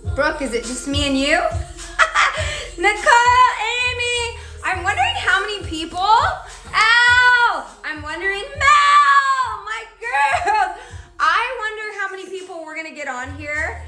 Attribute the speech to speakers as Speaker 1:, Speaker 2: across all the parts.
Speaker 1: Brooke, is it just me and you? Nicole, Amy, I'm wondering how many people. Al, I'm wondering, Mel, my girl. I wonder how many people we're gonna get on here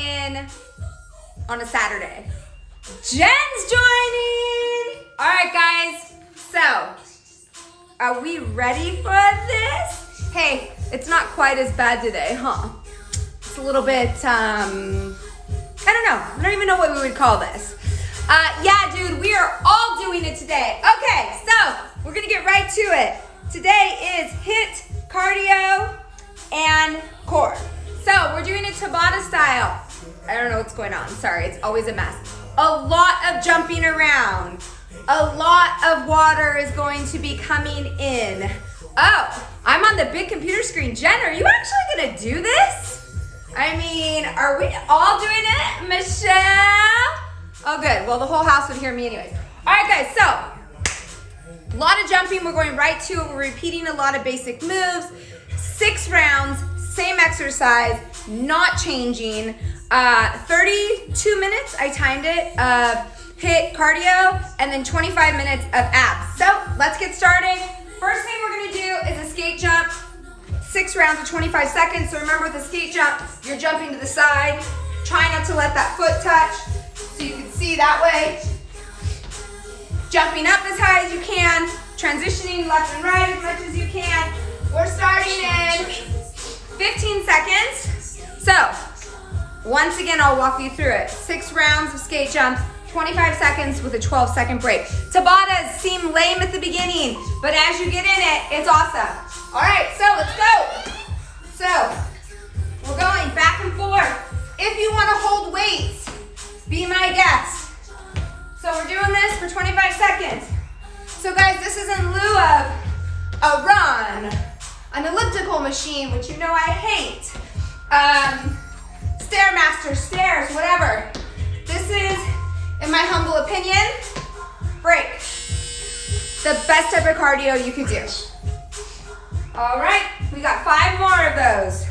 Speaker 1: on a Saturday. Jen's joining. All right, guys, so are we ready for this? Hey, it's not quite as bad today, huh? It's a little bit, I don't know. I don't even know what we would call this. Yeah, dude, we are all doing it today. Okay, so we're gonna get right to it. Today is HIIT, cardio, and core. So we're doing it Tabata style. I don't know what's going on, sorry, it's always a mess. A lot of jumping around. A lot of water is going to be coming in. Oh, I'm on the big computer screen. Jen, are you actually gonna do this? I mean, are we all doing it? Michelle? Oh good, well the whole house would hear me anyways. All right guys, so, a lot of jumping, we're going right to it. We're repeating a lot of basic moves. 6 rounds, same exercise, not changing. 32 minutes, I timed it, of HIIT cardio, and then 25 minutes of abs. So, let's get started. First thing we're gonna do is a skate jump. 6 rounds of 25 seconds. So remember with the skate jump, you're jumping to the side. Try not to let that foot touch so you can see that way. Jumping up as high as you can. Transitioning left and right as much as you can. We're starting in 15 seconds. So, once again, I'll walk you through it. 6 rounds of skate jumps, 25 seconds with a 12-second break. Tabatas seem lame at the beginning, but as you get in it, it's awesome. All right, so let's go. So, we're going back and forth. If you want to hold weights, be my guest. So we're doing this for 25 seconds. So guys, this is in lieu of a run, an elliptical machine, which you know I hate, Stairmaster, stairs, whatever. This is, in my humble opinion, break. The best type of cardio you could do. All right, we got 5 more of those.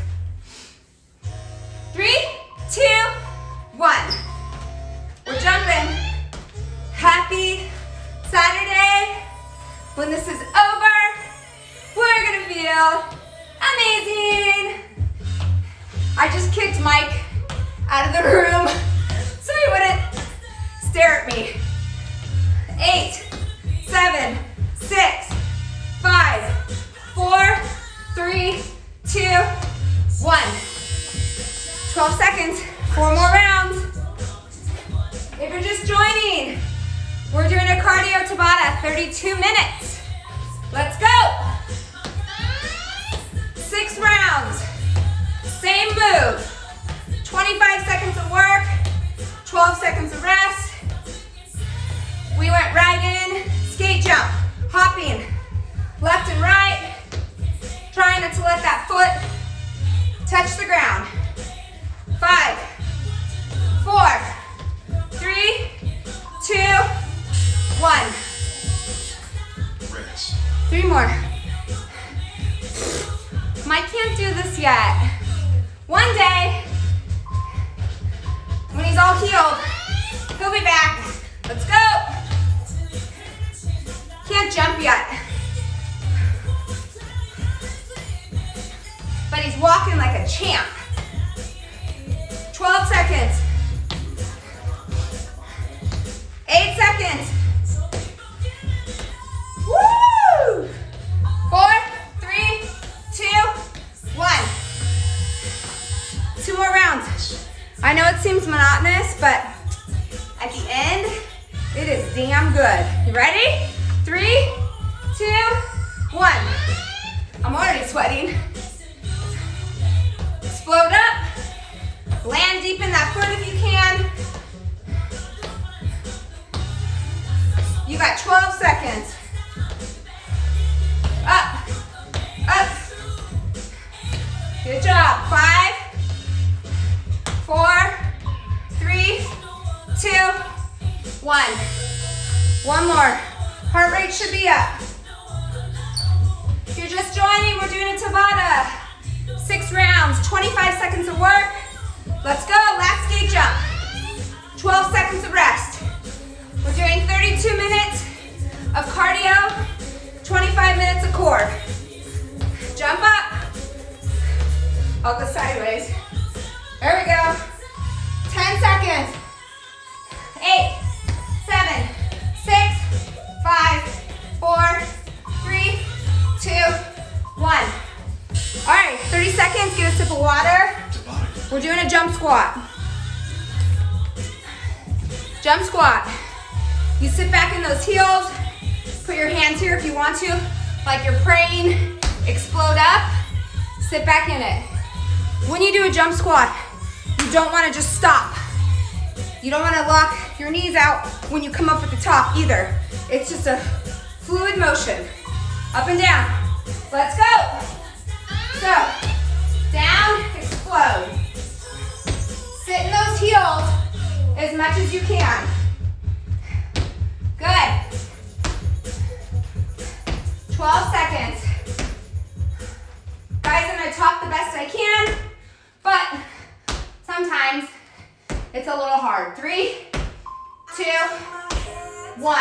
Speaker 1: 3, 2, 1. We're jumping. Happy Saturday. When this is over, we're gonna feel amazing. I just kicked Mike out of the room so he wouldn't stare at me. 8, 7, 6, 5, 4, 3, 2, 1. 12 seconds, 4 more rounds. If you're just joining, we're doing a cardio Tabata, 32 minutes. Let's go. 6 rounds, same move. 25 seconds of work, 12 seconds of rest. We went right in, skate jump, hopping, left and right. Trying not to let that foot touch the ground. 5, 4, 3, 2, 1. 3 more. Mike can't do this yet. One day, when he's all healed, he'll be back. Let's go. Can't jump yet. But he's walking like a champ. 12 seconds. 8 seconds. Woo! 4, 3, 2, 1. 2 more rounds. I know it seems monotonous, but at the end, it is damn good. You ready? 3, 2, 1. I'm already sweating. Explode up. Land deep in that foot if you can. You got 12 seconds. Up, up. Good job. 5, 4, 3, 2, 1. One more. Heart rate should be up. If you're just joining, we're doing a Tabata. 6 rounds, 25 seconds of work. Let's go, last skate jump. seconds of rest. We're doing 32 minutes of cardio, 25 minutes of core. Jump up. I'll go sideways. There we go. 10 seconds. 8, 7, 6, 5, 4, 3, 2, 1. All right, 30 seconds, get a sip of water. We're doing a jump squat. Jump squat. You sit back in those heels, put your hands here if you want to, like you're praying, explode up, sit back in it. When you do a jump squat, you don't want to just stop. You don't want to lock your knees out when you come up at the top either. It's just a fluid motion. Up and down. Let's go. So, down, explode. Sit in those heels as much as you can. Good. 12 seconds. Guys, I'm gonna talk the best I can, but sometimes it's a little hard. 3, 2, 1.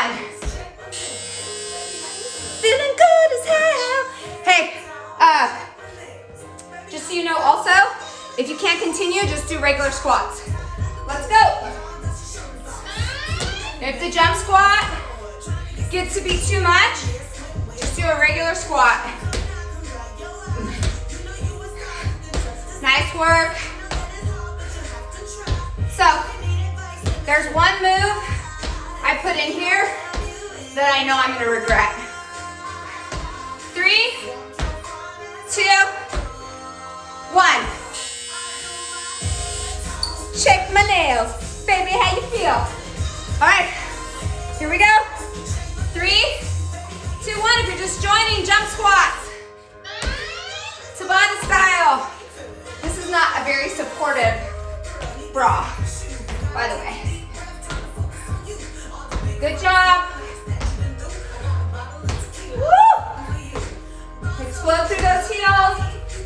Speaker 1: Feeling good as hell. Hey, just so you know also, if you can't continue, just do regular squats. Let's go. If the jump squat gets to be too much, just do a regular squat. Nice work. So, there's one move I put in here that I know I'm gonna regret. 3, 2, 1. Check my nails. Baby, how you feel? All right, here we go. 3, 2, 1. If you're just joining, jump squats. Tabata style. This is not a very supportive bra, by the way. Good job. Woo! Explode through those heels.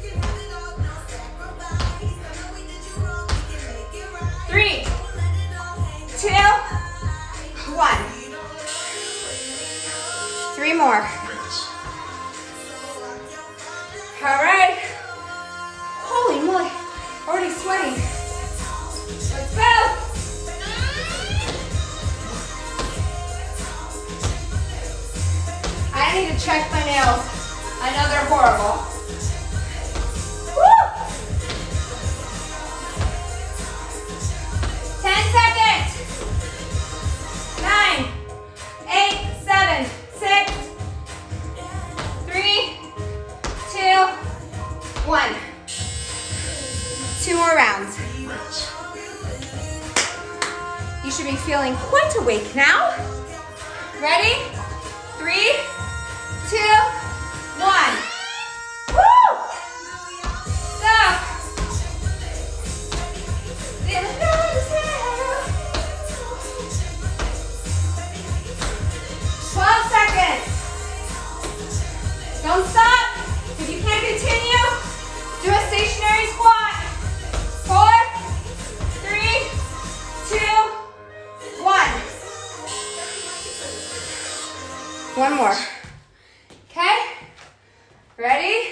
Speaker 1: 3, 2, 1. 3 more. All right. Holy moly, already sweating. Let's go. I need to check my nails. I know they're horrible. Woo! 10 seconds. 9, 8, 7, 6, 3, 2, 1. 2 more rounds. You should be feeling quite awake now. Ready? 3, 2, 1. Woo! Stop. 12 seconds. Don't stop. If you can't continue, do a stationary squat. 4, 3, 2, 1. One more. Okay? Ready?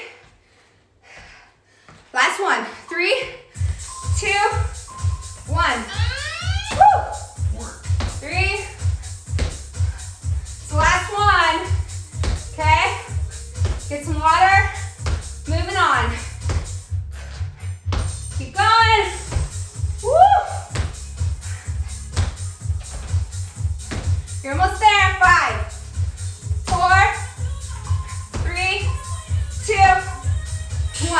Speaker 1: Last one. 3, 2, 1. Woo! 3. It's the last one. Okay? Get some water. Moving on. Keep going. Woo! You're almost there. 5, 4, 3, 2, 1.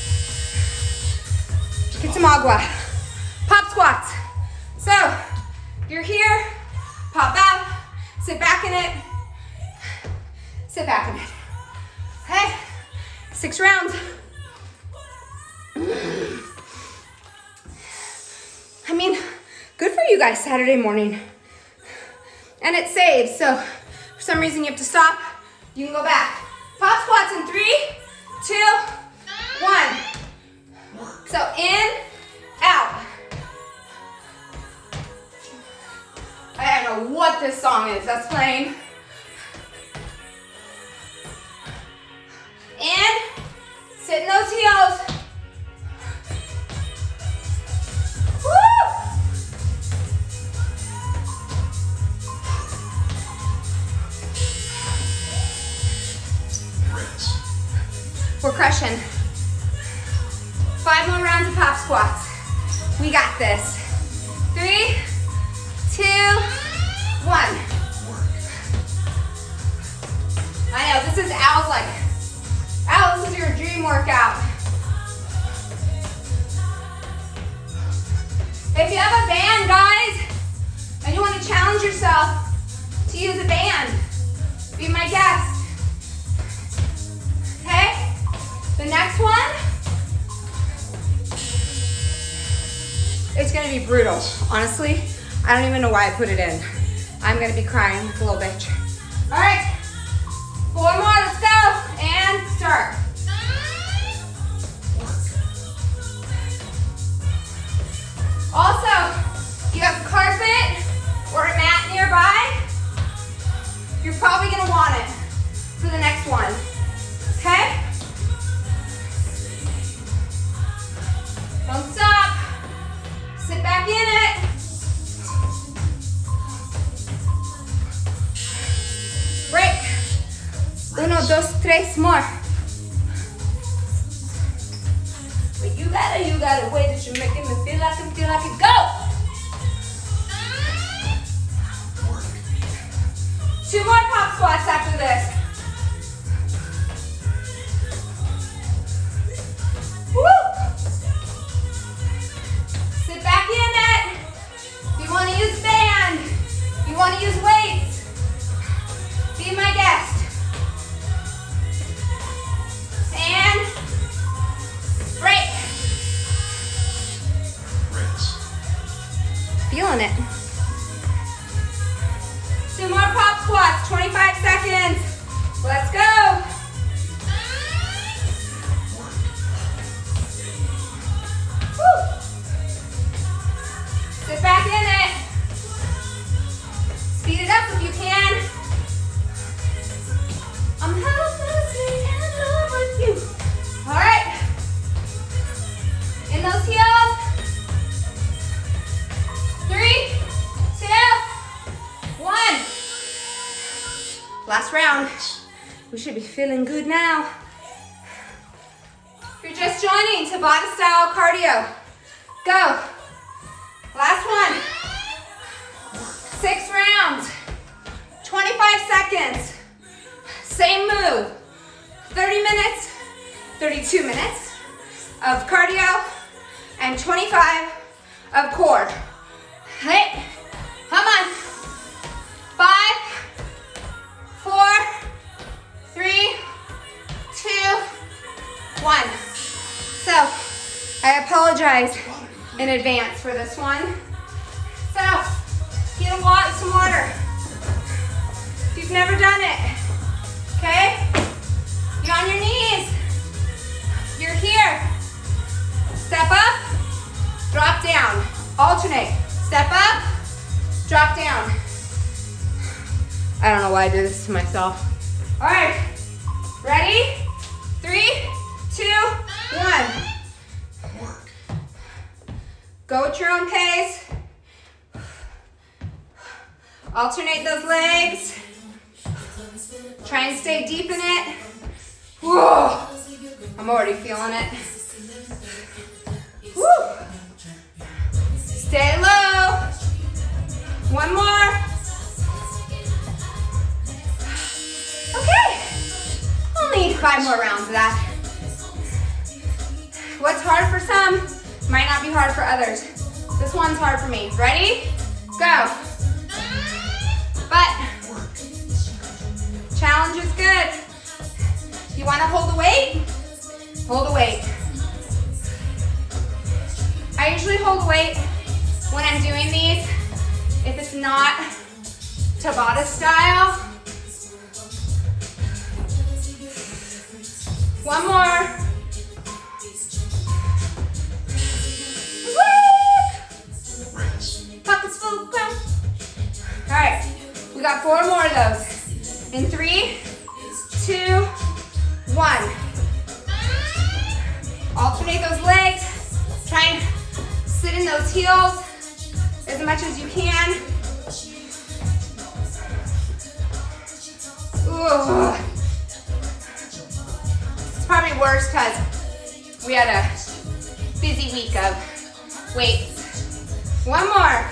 Speaker 1: Get some agua. Pop squats. So, you're here, pop out, sit back in it, sit back in it. Okay, 6 rounds. I mean, good for you guys Saturday morning. And it saves, so for some reason you have to stop, you can go back. Pop squats in 3, 2, 1. So in, out. this song is. That's playing. And sit in those heels. Woo! We're crushing. 5 more rounds of pop squats. We got this. 3, 2, 1. I know, this is Al's like, Al, this is your dream workout. If you have a band, guys, and you want to challenge yourself to use a band, be my guest. Okay? The next one, it's gonna be brutal. Honestly, I don't even know why I put it in. I'm gonna be crying like a little bitch. All right, 4 more, let's go, and start. Also, if you have carpet or a mat nearby, you're probably gonna want it for the next one, okay? Don't stop. Sit back in it. Break. 1, 2, 3 more. But you got a way that you're making me feel like it. Go! 2 more pop squats after this. Woo! Sit back in it. If you want to use band, if you want to use weights, be my guest. And break. Feeling it. 2 more pop squats, 25 seconds. Let's go. Woo. Sit back in it. Speed it up if you can. I'm helplessly in love with you. All right. In those heels. 3, 2, 1. Last round. We should be feeling good now. If you're just joining, Tabata style cardio. Go. Last one. 6 rounds. 25 seconds. Same move. 30 minutes, 32 minutes of cardio and 25 of core. Hey, come on. 5, 4, 3, 2, 1. So, I apologize in advance for this one. So, get some water. If you've never done it, okay? You're on your knees. You're here. Step up, drop down. Alternate. Step up, drop down. I don't know why I did this to myself. All right, ready? 3, 2, 1. Go at your own pace. Alternate those legs. Try and stay deep in it. Whoa, I'm already feeling it. Woo. Stay low. 1 more. Okay, only 5 more rounds of that. What's hard for some might not be hard for others. This one's hard for me. Ready? Go. But challenge is good. You want to hold the weight? Hold the weight. I usually hold the weight when I'm doing these. If it's not Tabata style. 1 more. Woo! Pockets full of ground. All right, 4 more of those. In 3, 2, 1. Alternate those legs. Try and sit in those heels as much as you can. Ooh. It's probably worse because we had a busy week of weights. 1 more.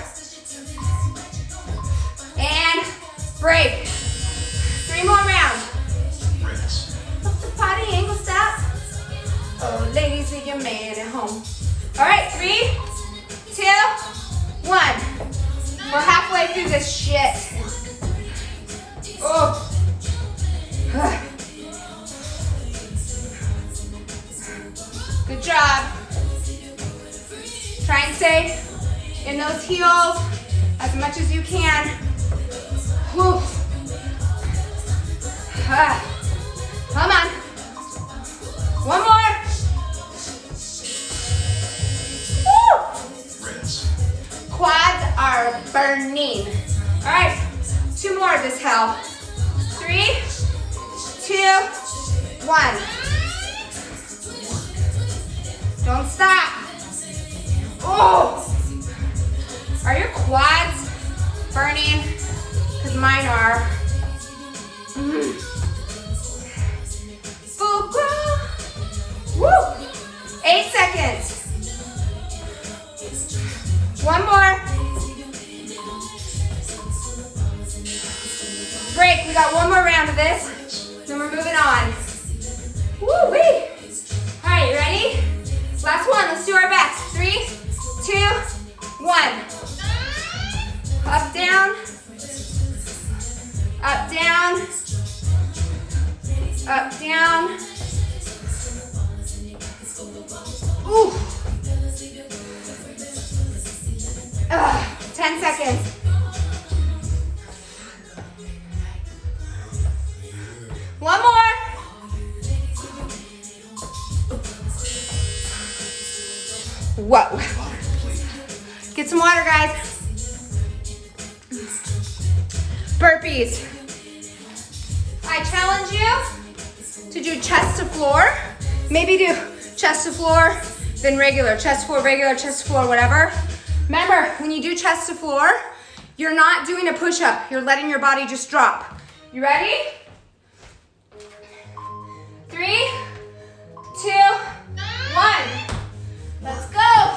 Speaker 1: And break. 3 more rounds. Up the party, ain't gonna stop. Oh, ladies, leave your man at home. All right, 3, 2, 1. We're halfway through this shit. Oh. Good job. Try and stay in those heels as much as you can. Whew. Come on. 1 more. Woo. Quads are burning. All right, 2 more of this hell. 3, 2, 1. Don't stop. Oh! Are your quads burning? Because mine are. Full grow. Woo! 8 seconds. 1 more. Break. We got 1 more round of this. Then we're moving on. Woo-wee. All right, you ready? Last one. Let's do our best. 3, 2, 1. Up, down. Up, down. Up, down. Ooh. 10 seconds. One more. Whoa. Get some water, guys. Burpees. I challenge you to do chest to floor. Maybe do chest to floor, then regular. Chest to floor, regular, chest to floor, whatever. Remember, when you do chest to floor, you're not doing a push-up. You're letting your body just drop. You ready? 3, 2, 1. Let's go.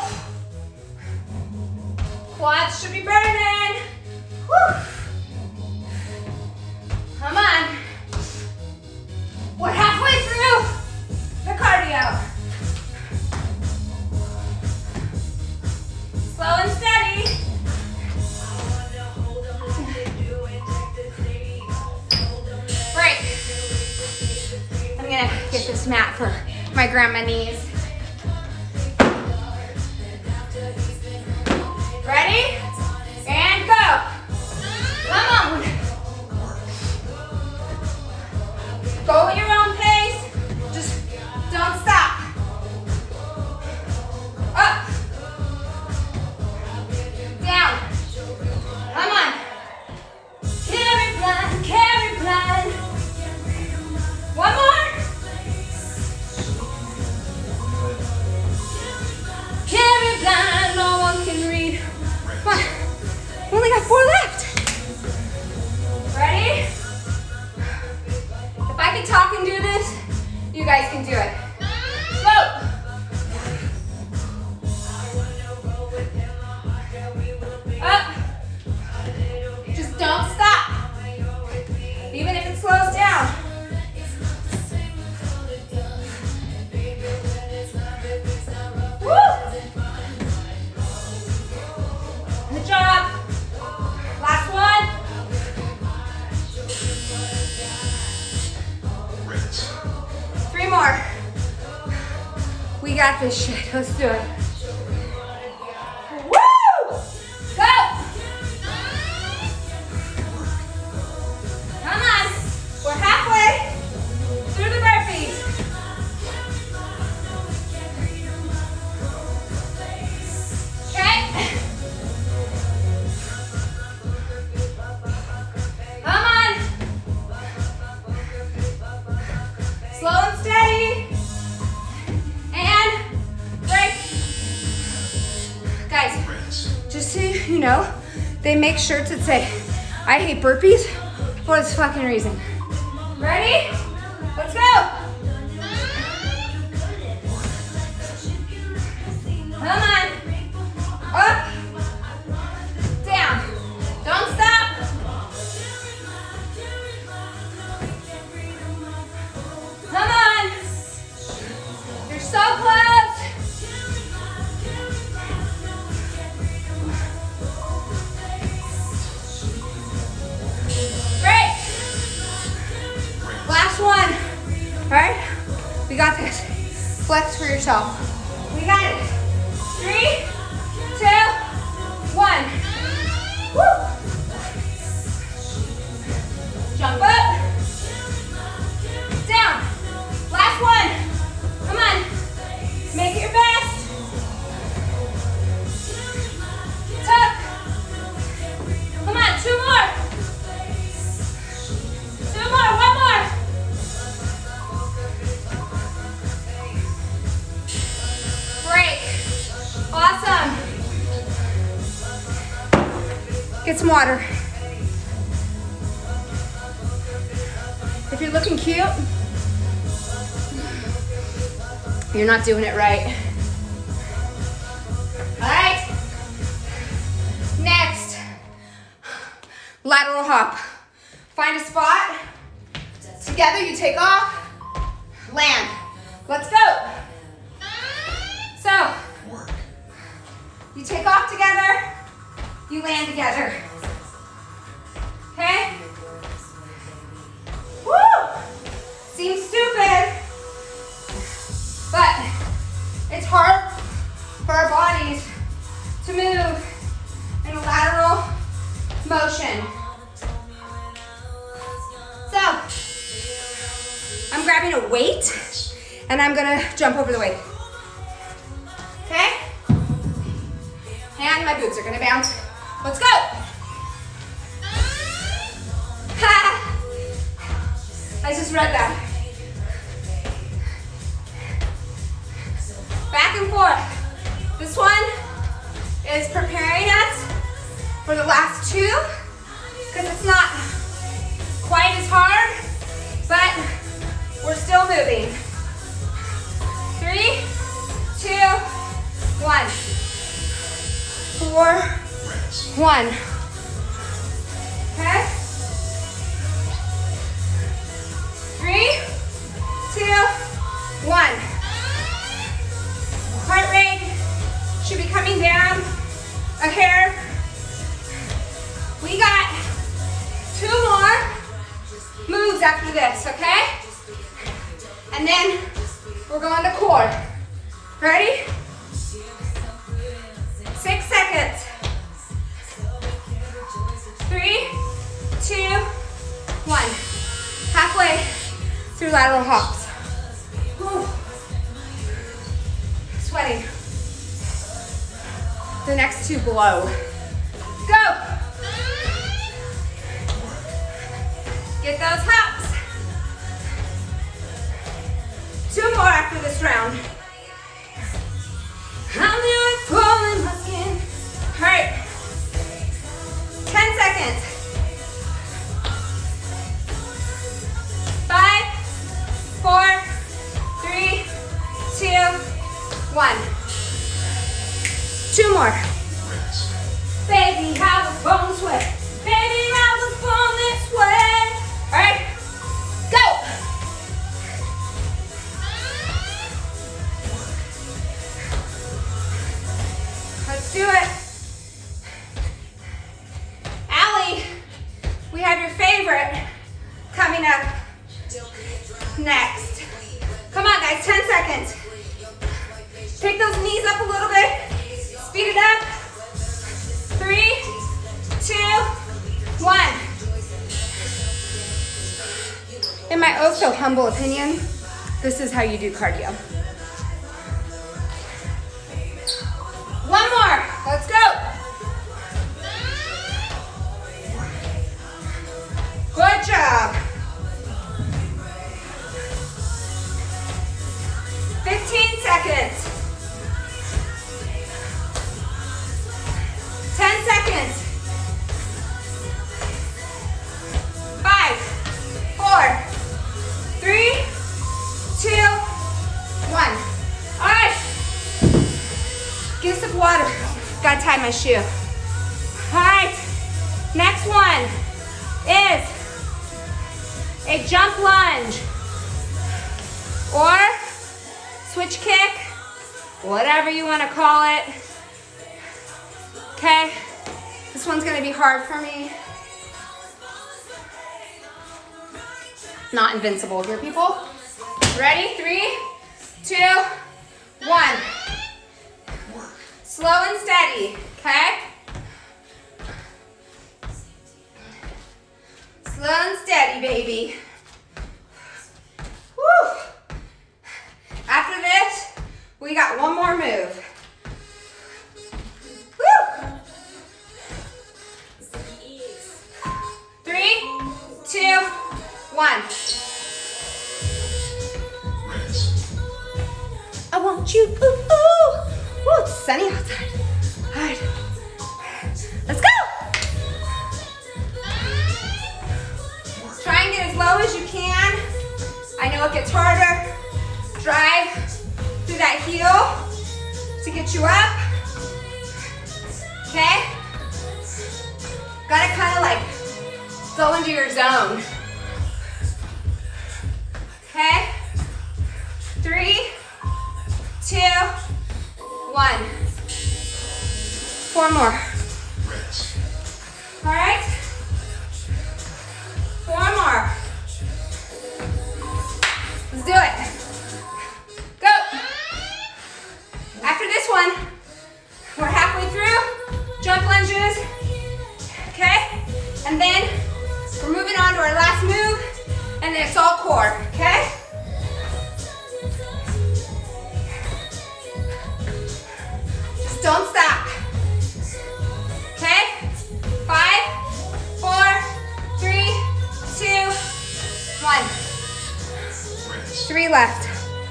Speaker 1: Quads should be burning. Woo. Come on. We're halfway through the cardio. Slow and steady. Break. I'm gonna get this mat for my grandma knees. Ready? And go. Come on. Go at your own pace. Just don't stop. Up. Down. Come on. Carry blind, carry blind. One more. Carry blind, no one can read. Come on. We only got 4 left. Ready? If I can talk and do this, you guys can do it. Go. Up. Just don't stop. Even if it slows down. Woo! Good job. Last one. Three more. We got this shit. Let's do it. Woo! Go! Come on. We're halfway through the burpees. Okay. Come you know, they make shirts that say, I hate burpees for this fucking reason. Ready? Let's go. Come on. Up. Down. Don't stop. Come on. You're so close. Great. Last one. All right? We got this. Flex for yourself. We got it. 3, 2, 1. Woo. Jump up. Down. Last one. Come on. Make it your best. Tuck. Come on, 2 more. 2 more, 1 more. Break. Awesome. Get some water. If you're looking cute, you're not doing it right. All right. Next, lateral hop. Find a spot. Together you take off, land. Let's go. So, you take off together, you land together. Okay? Woo! Seems stupid, but it's hard for our bodies to move in a lateral motion. So, I'm grabbing a weight and I'm gonna jump over the weight. Okay? And my boots are gonna bounce. Let's go! Ha! I just read that. Back and forth. This one is preparing us for the last 2 because it's not quite as hard, but we're still moving. 3, 2, 1. 4, 1. Okay? 3, 2, 1. Heart rate should be coming down a hair. We got 2 more moves after this, okay? And then we're going to core. Ready? 6 seconds. 3, 2, 1. Halfway through lateral hops. Whew. Sweating. The next 2 below. Go. Get those hops. 2 more after this round. I'm beautiful in my skin. All right. 10 seconds. 5, 4, 3, 2, 1. 2 more. Baby, I was born this way. Baby, I was born this way. All right. Go. Let's do it. Allie, we have your favorite coming up next. Come on, guys, 10 seconds. Take those knees up a little bit. Speed it up. 3, 2, 1. In my oh so humble opinion, this is how you do cardio. 1 more. Let's go. Good job. 15 seconds. 10 seconds. Get a sip of water. Gotta tie my shoe. All right, next one is a jump lunge or switch kick, whatever you want to call it. Okay, this one's gonna be hard for me. Not invincible here, people. Ready? 3, 2, 1. Slow and steady, okay? Slow and steady, baby. Woo! After this, we got one more move. Woo! 3, 2, 1. I want you, ooh, ooh. Ooh, it's sunny outside. All right, let's go. Try and get as low as you can. I know it gets harder. Drive through that heel to get you up. Okay? Gotta kind of like go into your zone. Okay? 3, 2, 1. 4 more. All right? 4 more. Let's do it. Go. After this one, we're halfway through. Jump lunges. Okay? And then we're moving on to our last move. And then it's all core. Okay? Just don't stop. Okay? 5, 4, 3, 2, 1. 3 left.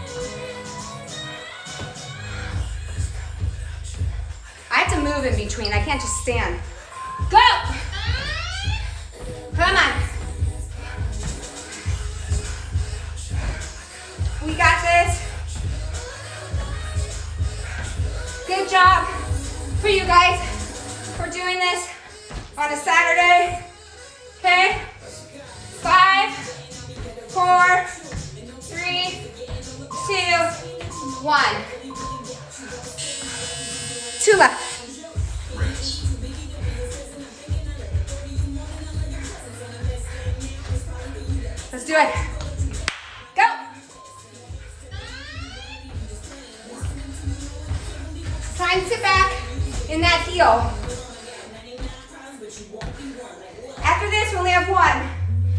Speaker 1: I have to move in between. I can't just stand. Go! Come on. We got this. Good job for you guys for doing this on a Saturday. Okay? 5, 4, 3, 2, 1. 2 left. Let's do it. Go. Try and sit back in that heel. After this, we only have 1.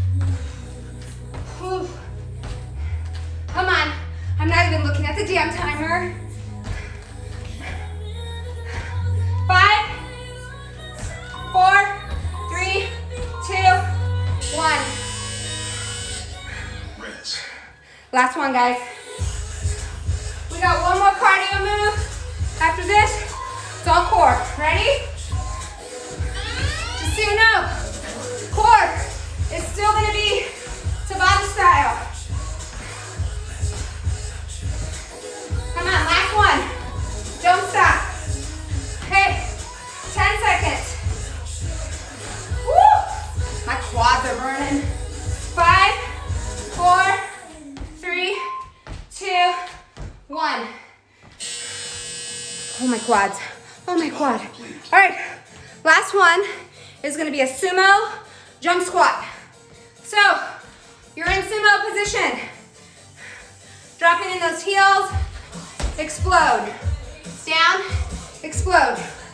Speaker 1: Whew. Come on. I'm not even looking at the damn timer. 5, 4, 3, 2, 1. Last one, guys. We got one more cardio move. After this, it's all core. Ready? Just so you know, core is still gonna be Tabata style. Come on, last one. Don't stop. Okay, 10 seconds. Woo! My quads are burning. 5, 4, 3, 2, 1. Oh, my quads. Oh, my quad. All right, last one is gonna be a sumo jump squat. So, you're in sumo position. Dropping in those heels, explode. Down, explode.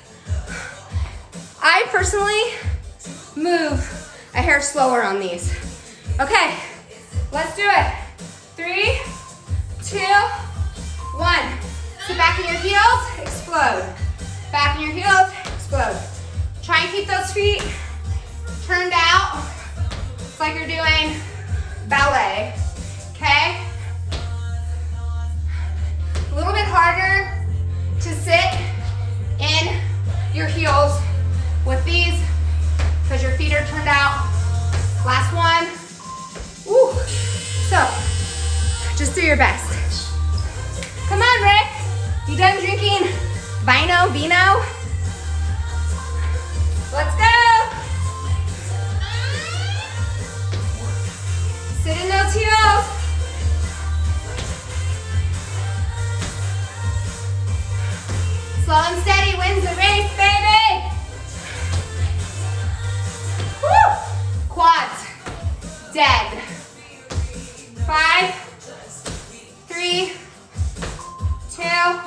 Speaker 1: I personally move a hair slower on these. Okay, let's do it. 3, 2, 1. Sit back in your heels, explode. Back in your heels, explode. Try and keep those feet turned out. It's like you're doing ballet, okay? A little bit harder to sit in your heels with these because your feet are turned out. Last one. Woo. So, just do your best. Come on, Rick. You done drinking Vino. Let's go. Sit in those heels. Slow and steady wins the race, baby. Woo. Quads, dead. 5, 3, 2,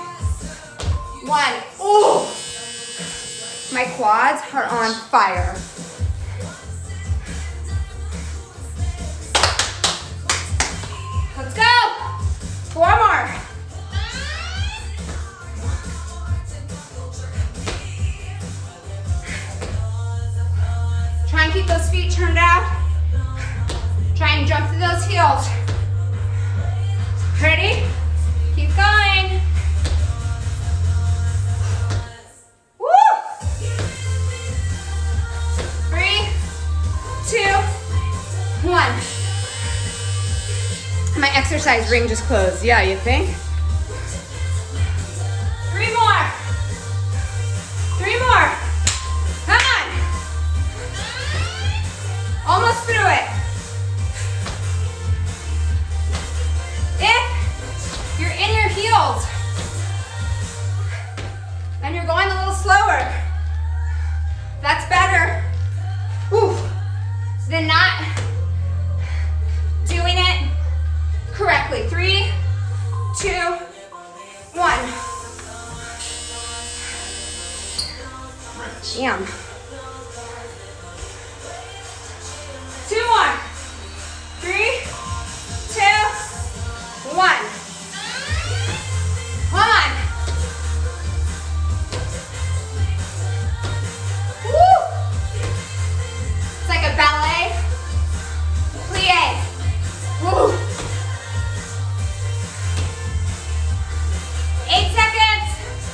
Speaker 1: 1. Ooh, my quads are on fire. Let's go. 4 more. Try and keep those feet turned out. Try and jump through those heels. Ready? Keep going. Woo! 3, 2, 1. My exercise ring just closed. Yeah, you think? 3 more. 3 more. Come on. Almost through it. If you're in your heels and you're going a little slower, that's better than not doing it correctly. 3, 2, 1. Damn. 2 more. 3, 2, 1. Come on. Woo. It's like a ballet. Plie. Woo. 8 seconds.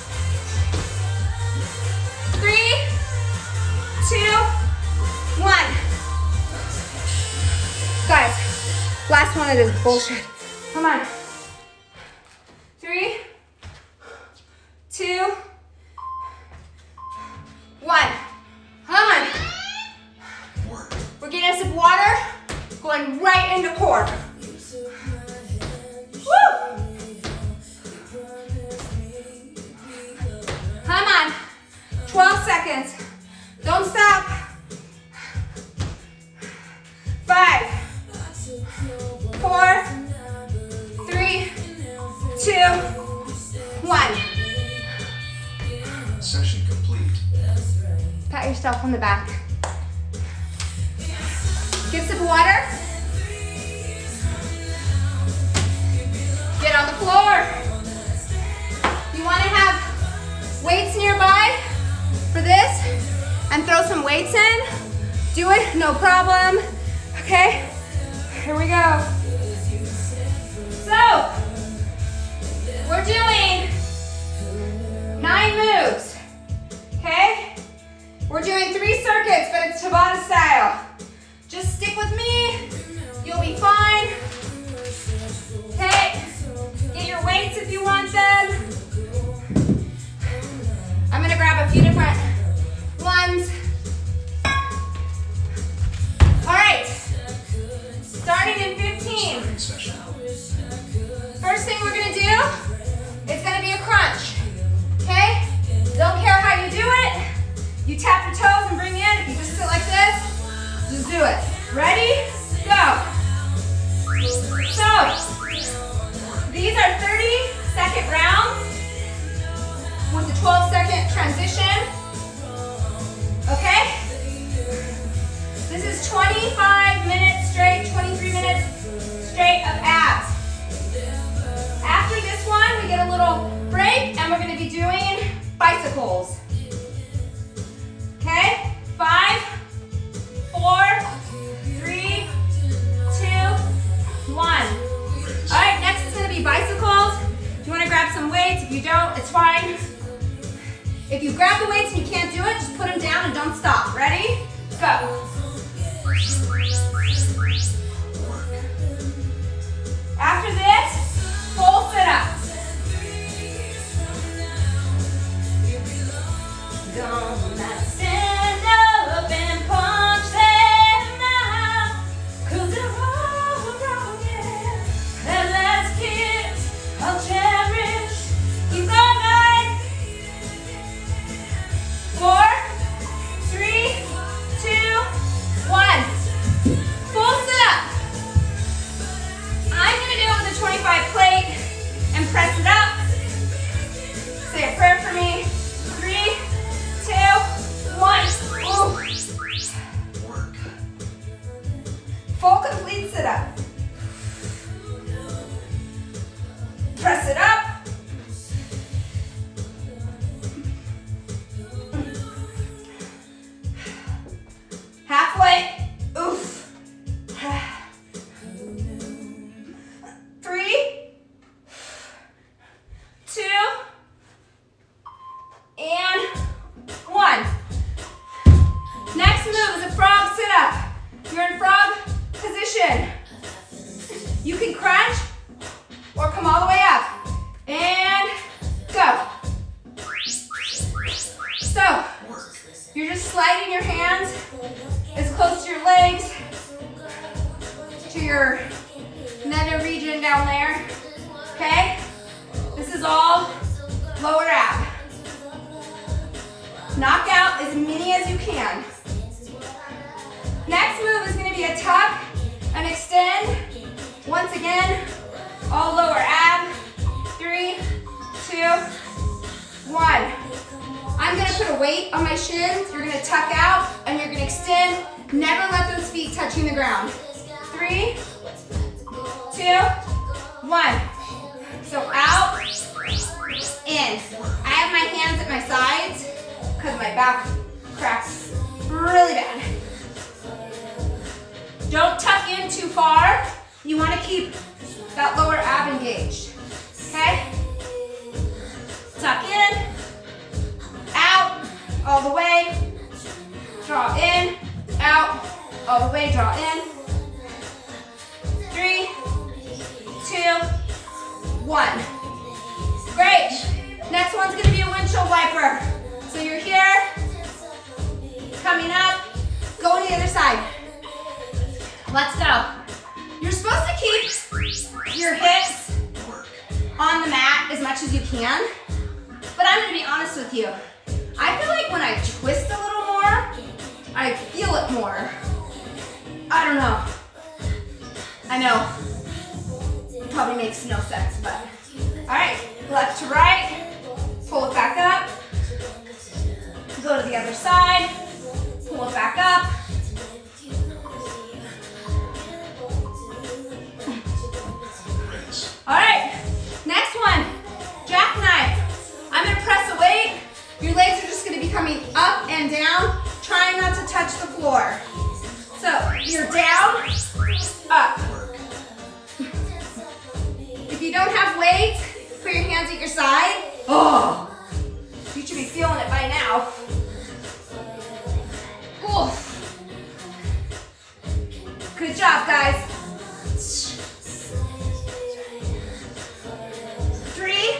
Speaker 1: 3, 2, 1. Guys, last one of this bullshit. Come on. 3, 2, 1. Come on. We're getting a sip of water, going right into core. Woo! Come on. 12 seconds. Don't stop. 5, 4, 3, 2, 1.
Speaker 2: Session complete.
Speaker 1: Pat yourself on the back. Get a sip of water. Get on the floor. You want to have weights nearby for this and throw some weights in? Do it, no problem. Okay, here we go. So, we're doing 9 moves, okay? We're doing 3 circuits, but it's Tabata style. Just stick with me, you'll be fine. Okay, get your weights if you want them. I'm gonna grab a few different ones. All right, starting in 15. First thing we're gonna do, it's gonna be a crunch, okay? Don't care how you do it. You tap your toes and bring in. If you just sit like this, just do it. Ready? Go. So, these are 30-second rounds with a 12-second transition, okay? This is 25 minutes straight, 23 minutes straight of abs. After this one, we get a little break and we're gonna be doing bicycles. Okay? 5, 4, 3, 2, 1. All right, next is gonna be bicycles. If you wanna grab some weights, if you don't, it's fine. If you grab the weights and you can't do it, just put them down and don't stop. Ready? Go. After this, full sit-ups. So, you're just sliding your hands as close to your legs, to your nether region down there, okay? This is all lower ab. Knock out as many as you can. Next move is going to be a tuck and extend. Once again, all lower ab. 3, 2, 1. I'm going to put a weight on my shins. You're going to tuck out and you're going to extend. Never let those feet touching the ground. 3, 2, 1. So out, in. I have my hands at my sides because my back cracks really bad. Don't tuck in too far. You want to keep that lower ab engaged. Okay? Tuck in, out, all the way, draw in, out, all the way, draw in. 3, 2, 1. Great. Next one's going to be a windshield wiper. So you're here, coming up, going to the other side. Let's go. You're supposed to keep your hips on the mat as much as you can, but I'm going to be honest with you. I feel like when I twist a little more, I feel it more. I don't know. I know. It probably makes no sense, but. All right, left to right. Pull it back up. Go to the other side. Pull it back up. All right, next one, jackknife. I'm gonna press a weight. Your legs are just gonna be coming up and down, trying not to touch the floor. So you're down, up. If you don't have weights, put your hands at your side. Oh, you should be feeling it by now. Oof. Good job, guys. 3,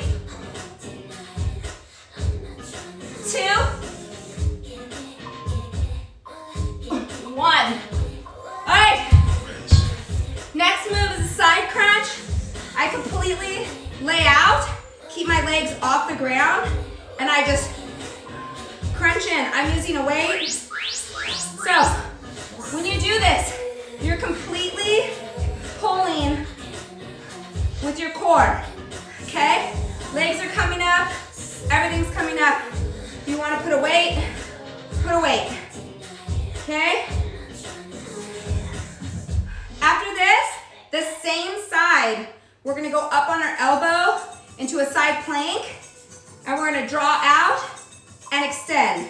Speaker 1: 2, 1. All right. Next move is a side crunch. I completely lay out, keep my legs off the ground, and I just crunch in. I'm using a weight. So when you do this, you're completely pulling with your core. Okay? Legs are coming up, everything's coming up. You want to put a weight, put a weight. Okay? After this, the same side, we're going to go up on our elbow into a side plank, and we're going to draw out and extend.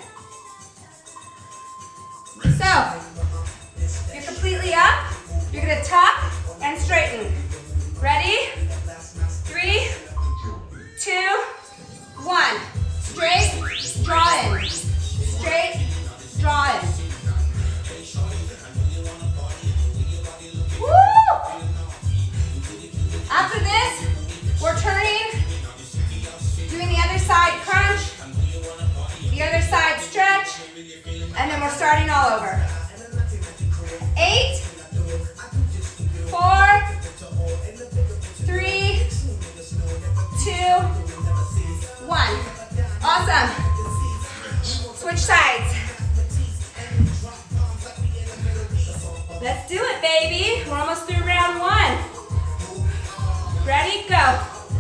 Speaker 1: So, you're completely up, you're going to tuck and straighten. Ready? 3, 2, 1. Straight, draw in. Straight, draw in. Woo! After this, we're turning, doing the other side crunch, the other side stretch, and then we're starting all over. 8, 4, 3, 2, 1. Awesome. Switch sides. Let's do it, baby. We're almost through round 1. Ready? Go.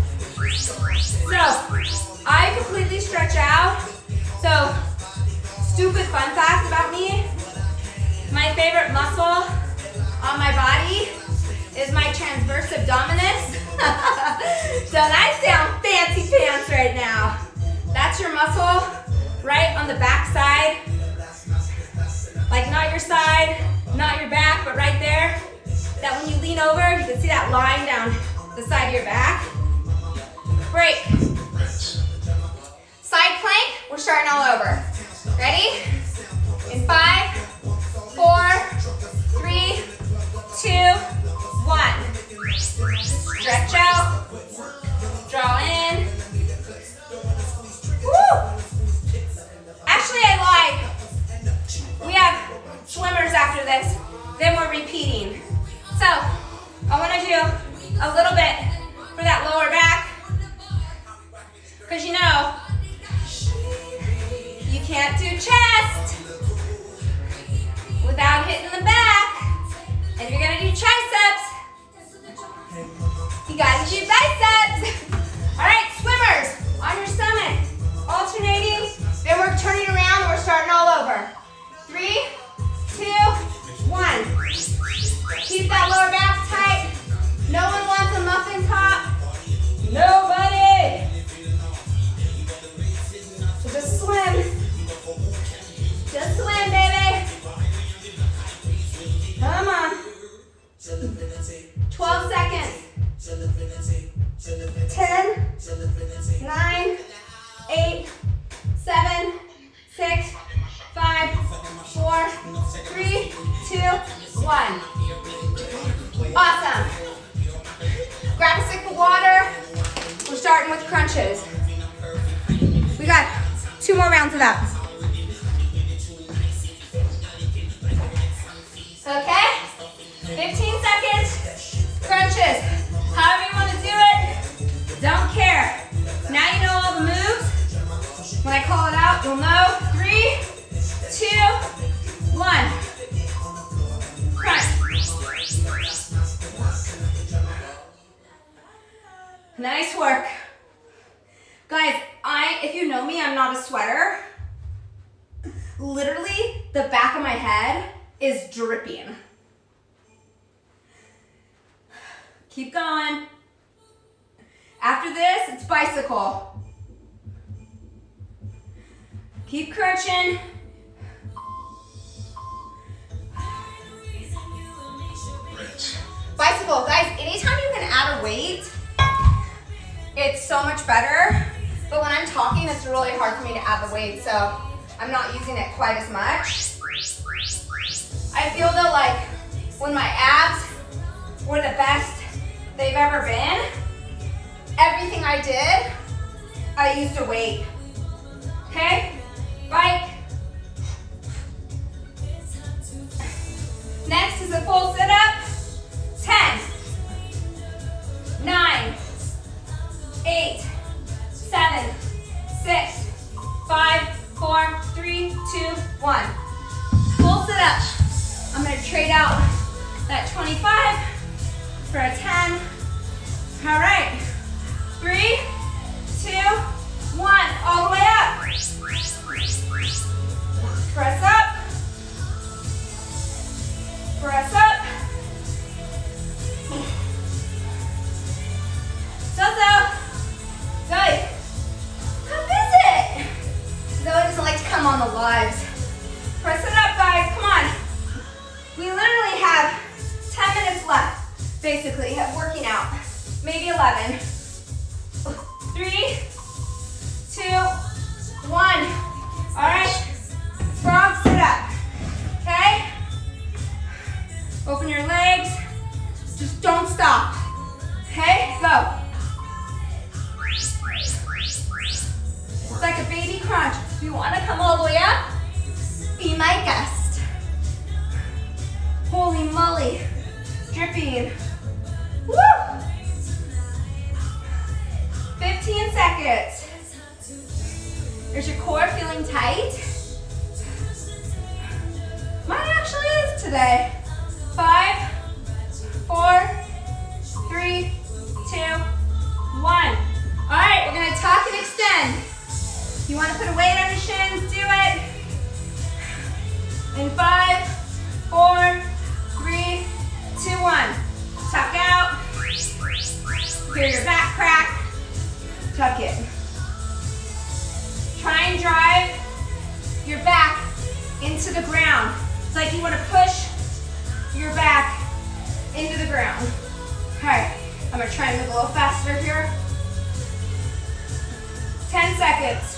Speaker 1: So, I completely stretch out. So, stupid fun fact about me, my favorite muscle on my body is my transverse abdominis. Don't I sound fancy pants right now? That's your muscle right on the back side. Like not your side, not your back, but right there. That when you lean over, you can see that line down the side of your back. Break. Side plank, we're starting all over. Ready? In 5, 4, 3, 2, 1. Stretch out, draw in. Woo! can't do chest without hitting the back. And you're gonna do triceps, you gotta do biceps. All right, swimmers, on your stomach, alternating, then we're turning around and we're starting all over. 3, 2, 1. Keep that lower back tight. No one wants a muffin top. Nobody. So just swim. Just swim, baby. Come on. 12 seconds. 10, 9, 8, 7, 6, 5, 4, 3, 2, 1. Awesome. Grab a sip of water. We're starting with crunches. We got 2 more rounds of that. Okay? 15 seconds. Crunches. However you want to do it. Don't care. Now you know all the moves. When I call it out, you'll know. 3, 2, 1. Crunch. Nice work. Guys, if you know me, I'm not a sweater. Literally, the back of my head is dripping. Keep going. After this, it's bicycle. Keep crunching. Bicycle, guys, anytime you can add a weight, it's so much better. But when I'm talking, it's really hard for me to add the weight, so I'm not using it quite as much. I feel though like when my abs were the best they've ever been, everything I did, I used a weight. Okay? Bike. Next is a full sit-up. 10, 9, 8, 7, 6, 5, 4, 3, 2, 1. Full sit-up. I'm gonna trade out that 25 for a 10. All right. 3, 2, 1. All the way up. Press up. Press up. Zoe, how is it? Zoe doesn't like to come on the lives. Press it up, guys, come on. We literally have 10 minutes left, basically, of working out. Maybe 11. 3, 2, 1. All right, frog sit up, okay? Open your legs, just don't stop, okay? Go. It's like a baby crunch. If you want to come all the way up, be my guest. Holy moly, dripping. Woo! 15 seconds. Is your core feeling tight? Mine actually is today. 5, 4, 3, 2, 1. All right, we're gonna tuck and extend. If you want to put a weight on your shins, do it. In 5, 4, 3, 2, 1. Tuck out. Feel your back crack. Tuck it. Try and drive your back into the ground. It's like you want to push your back into the ground. All right, I'm gonna try and move a little faster here. 10 seconds.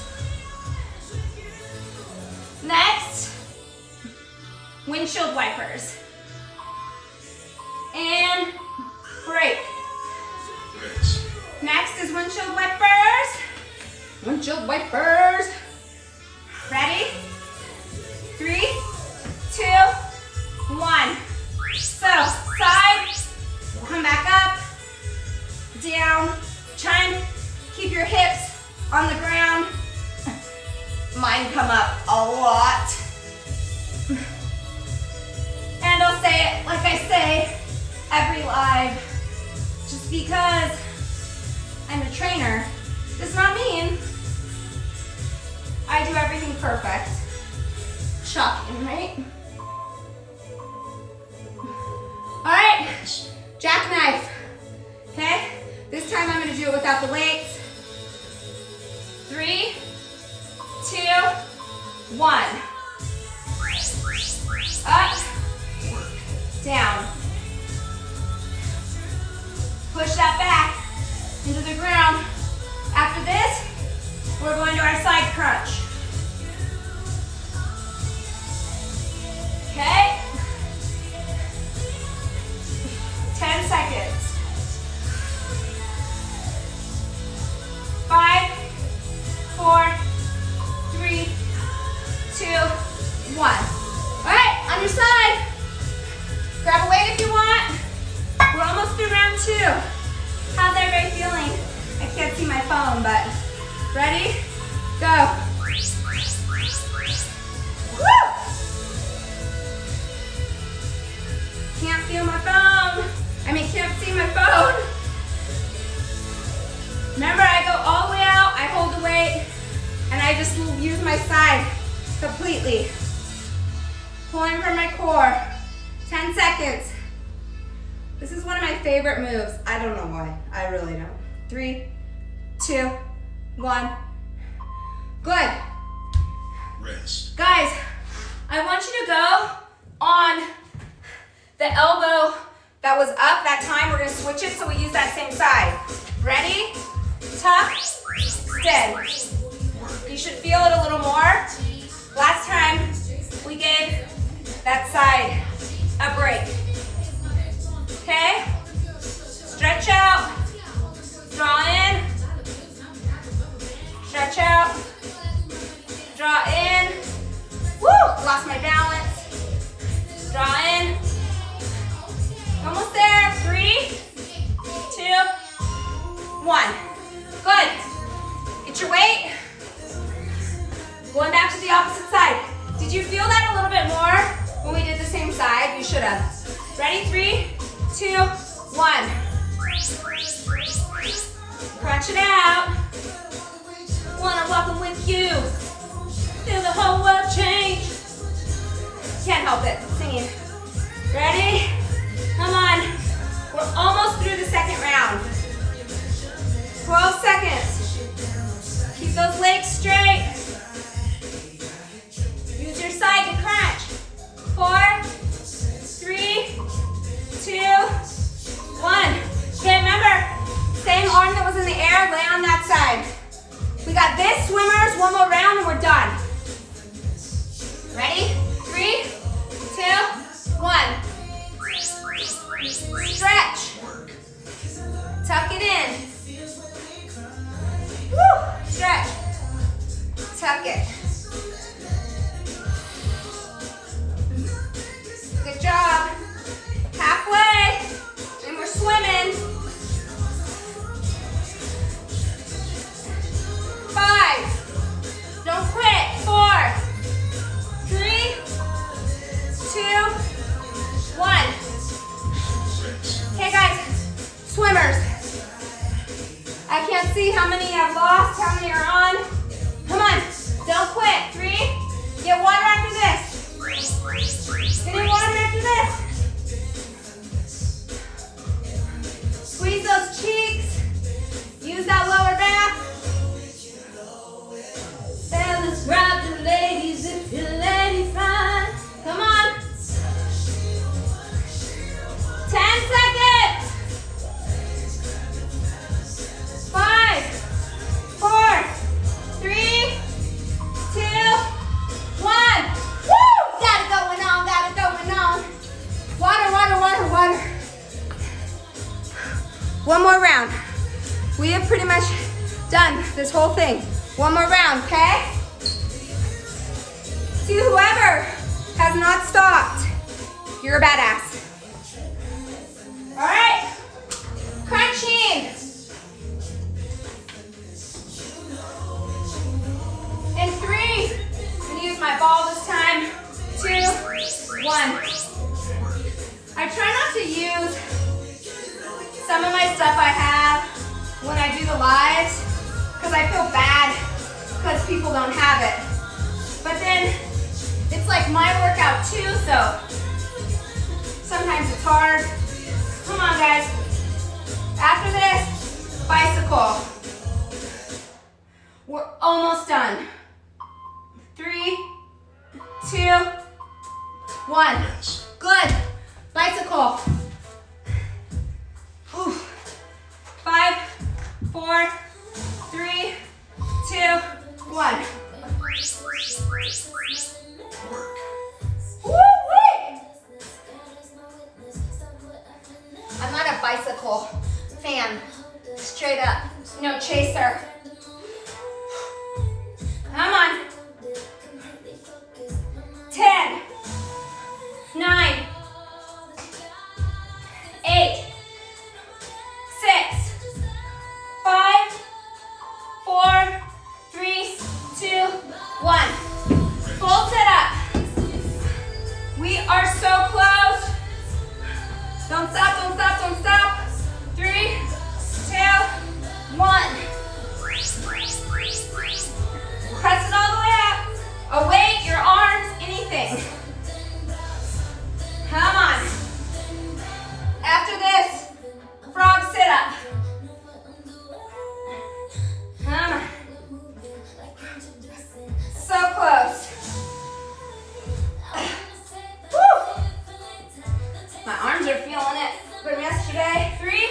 Speaker 1: Next, windshield wipers. And break. Next is windshield wipers. Windshield wipers. Ready? 3, 2, 1. So, side, come back up, down. Try and keep your hips on the ground. Mine come up a lot. And I'll say it like I say every live. Just because I'm a trainer does not mean I do everything perfect. Shocking, right? All right, jackknife. Okay, this time I'm gonna do it without the weights. 3, 2, 1. Up, down. Push that back into the ground. After this, we're going to our side crunch. Okay? 10 seconds. 5, 4, 3, 2, 1. All right, on your side. Grab a weight if you want. We're almost through round 2. How's everybody feeling? I can't see my phone, but ready? Go. Woo! Can't feel my phone. Can't see my phone. Remember, I go all the way out, I hold the weight, and I just use my side completely. Pulling from my core. 10 seconds. This is one of my favorite moves. I don't know why. I really don't. 3, 2, 1. Good.
Speaker 2: Rest.
Speaker 1: Guys, I want you to go on the elbow that was up that time. We're gonna switch it so we use that same side. Ready? Tuck, extend. You should feel it a little more. Last time, we gave that side a break. Okay? Stretch out, draw in, stretch out, draw in. Woo! Lost my balance. Draw in. Almost there. 3, 2, 1. Good. Get your weight. Going back to the opposite side. Did you feel that a little bit more when we did the same side? You should have. Ready? 3, 2, 1. Crunch it out. Wanna welcome with you. Feel the whole world change. Can't help it. Singing. Ready? Come on. We're almost through the second round. 12 seconds. Keep those legs straight. Use your side to crunch. 4, 3, 2, 1. Okay, remember, same arm that was in the air, lay on that side. We got this, swimmers, one more round and we're done. Ready? 3, 2, 1. Stretch. Tuck it in. Woo! Stretch. Tuck it. Good job. Halfway. And we're swimming. 5. Don't quit. 4, 3, 2, 1. Okay guys, swimmers. I can't see how many I've lost, how many are on. Come on, don't quit. 3, get water after this. Getting water after this. Squeeze those cheeks. Use that lower back. Fellas, grab the ladies if you're lady fine. Come on. 10 seconds. 5, 4, 3, 2, 1. Woo! Got it going on, got it going on. Water, water, water, water. One more round. We have pretty much done this whole thing. One more round, okay? To whoever has not stopped, you're a badass. All right, crunching. In 3, all this time. 2, 1. I try not to use some of my stuff I have when I do the lives because I feel bad because people don't have it. But then it's like my workout too, so sometimes it's hard. Come on, guys. After this, bicycle. We're almost done. 3, 2, 1. Good. Bicycle. 5, 4, 3, 2, 1. Woo-wee! I'm not a bicycle fan. Straight up. No chaser. Come on. 10, 9, 8, 6, 5, 4, 3, 2, 1. Full sit up. We are so close. Don't stop, don't stop, don't stop. 3, 2, 1. Press it all the way up. A weight, your arms, anything. Come on. After this, frog sit up. Come on. So close. Woo. My arms are feeling it from yesterday. 3,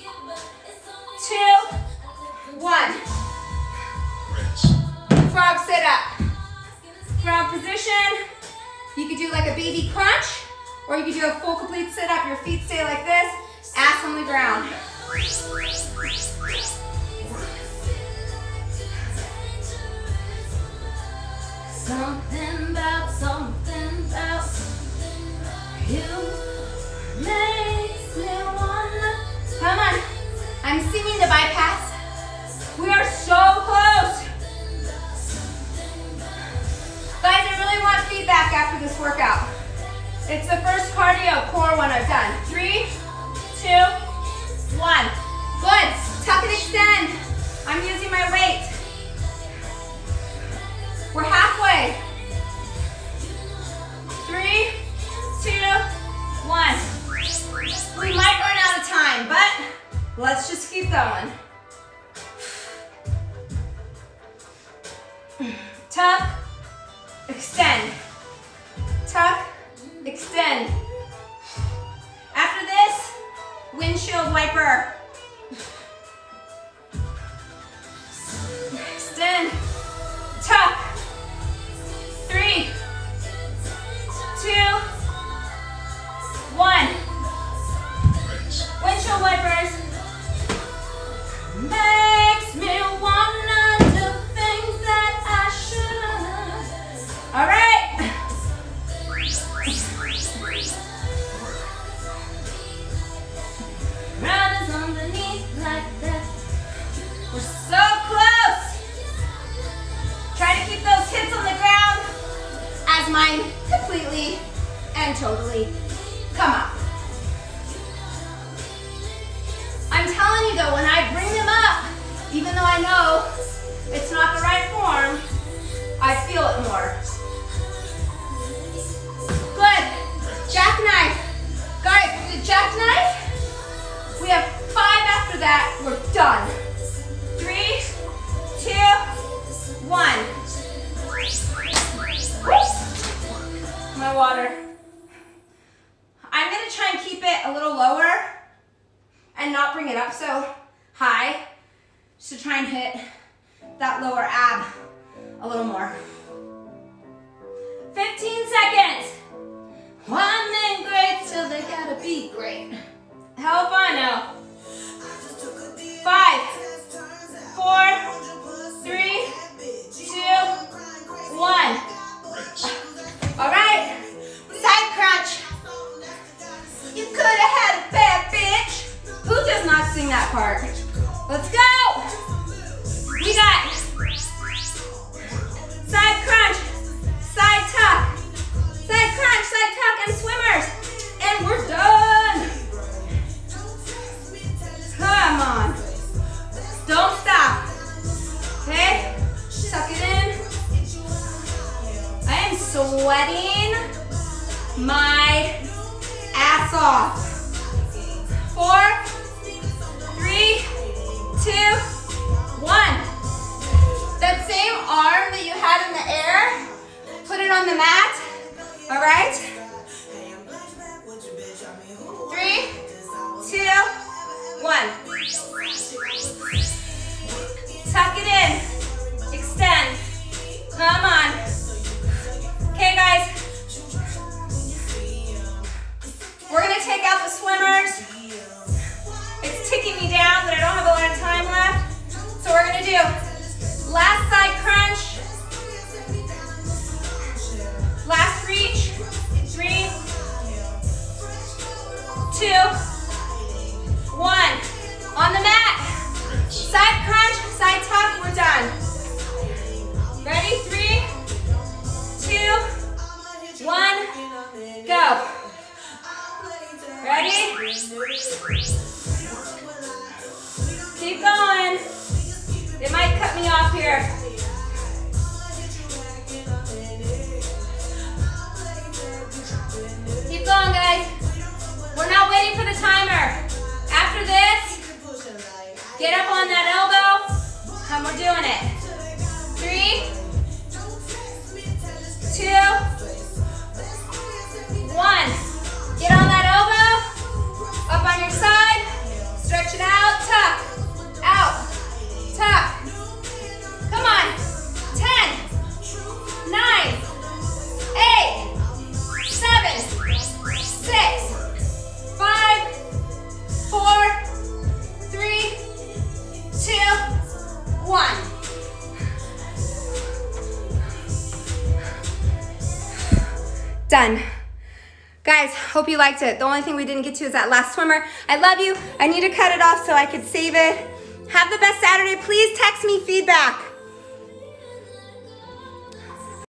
Speaker 1: 2, 1. Frog sit up. Frog position. You could do like a baby crunch, or you could do a full complete sit up. Your feet stay like this, ass on the ground. Something about you makes me wanna. Come on. I'm singing the bypass. We are so close. Guys, I really want feedback after this workout. It's the first cardio core one I've done. 3, 2, 1. Good. Tuck and extend. I'm using my weight. We're halfway. 3, 2, 1. We might run out of time, but let's just keep going. Tuck, extend. Tuck, extend. After this, windshield wiper. Extend. Tuck. 3, 2, 1. Windshield wipers. Makes me wanna do things that I shouldn't. All right. Runners underneath like that. We're so close. Try to keep those hips on the ground as mine completely and totally come up. I'm telling you though, when I bring them up, even though I know it's not the right form, I feel it more. Good. Jackknife. Guys, the jackknife, we have 5 after that. We're done. 3, 2, 1. My water. I'm gonna try and keep it a little lower and not bring it up so high, just to try and hit that lower ab a little more. 15 seconds. One man great till they gotta be great. Hell if I know. 5, 4, 3, 2, 1. All right, side crunch. You could have had a bad bitch. Who does not sing that part? Let's go. We got side crunch, side sweating my ass off. 4, 3, 2, 1. That same arm that you had in the air, put it on the mat, all right? 3, 2, 1. Tuck it in, extend, come on. Okay guys, we're gonna take out the swimmers. It's ticking me down that I don't have a lot of time left. So we're gonna do last side crunch, last reach, 3, 2, 1. On the mat, side crunch, side tuck, we're done. Ready, 3, 2, 1, go. Ready? Keep going. It might cut me off here. Keep going, guys. We're not waiting for the timer. After this, get up on that elbow, and we're doing it. 3, 2, 1. Get on that elbow, up on your side, stretch it out, tuck, tuck. Come on, 10, 9, 8, 7, 6, 5, 4, 3, 2, 1. Done. Guys, hope you liked it. The only thing we didn't get to is that last swimmer. I love you. I need to cut it off so I could save it. Have the best Saturday. Please text me feedback.